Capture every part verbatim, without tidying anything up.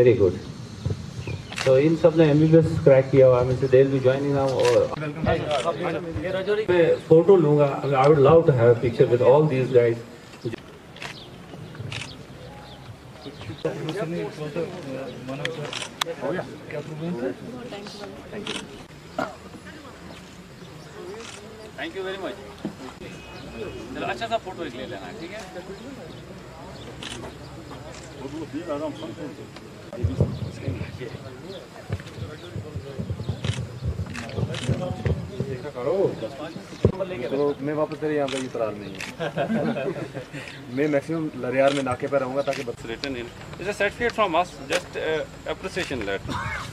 very good. So in सब ने M B B S crack किया हुआ, I mean, so they'll be joining now. और मैं photo लूँगा. I would love to have a picture with all these guys. हो गया क्या प्रॉब्लम है? Thank you thank you very much. चलो अच्छा सा फोटो ले लेना, ठीक है? तो मैं वापस तेरे यहाँ पे इतरार नहीं है. मैं मैक्सिमम लरियार में नाके पर रहूँगा ताकि बस Written in. It's a certificate from us, just uh, appreciation letter.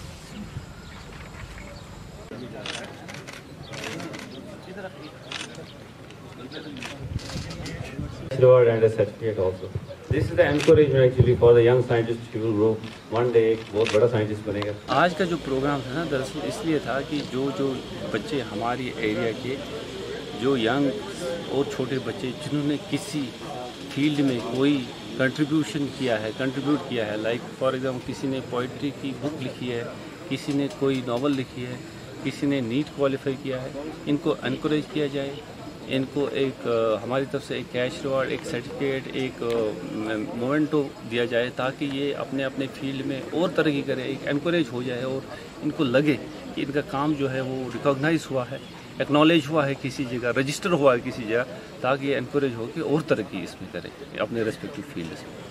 Reward and a certificate also. This is the encouragement actually for the young scientists who will grow. One day एक बहुत बड़ा scientist बनेगा. आज का जो programme था ना, दरअसल इसलिए था कि जो जो बच्चे हमारी एरिया के जो यंग और छोटे बच्चे जिन्होंने किसी फील्ड में कोई कंट्रीब्यूशन किया है कंट्रीब्यूट किया है लाइक फॉर एग्जांपल किसी ने पोइट्री की बुक लिखी है, किसी ने कोई नावल लिखी है, किसी ने नीट क्वालिफाई किया है, इनको एनकरेज किया जाए. इनको एक आ, हमारी तरफ से एक कैश रिवार्ड, एक सर्टिफिकेट, एक मोमेंटो दिया जाए ताकि ये अपने अपने फील्ड में और तरक्की करें, एक एनकरेज हो जाए और इनको लगे कि इनका काम जो है वो रिकॉग्नाइज हुआ है, एक्नॉलेज हुआ है किसी जगह, रजिस्टर हुआ है किसी जगह, ताकि ये एनकरेज हो के और तरक्की इसमें करें अपने रेस्पेक्टिव फील्ड से.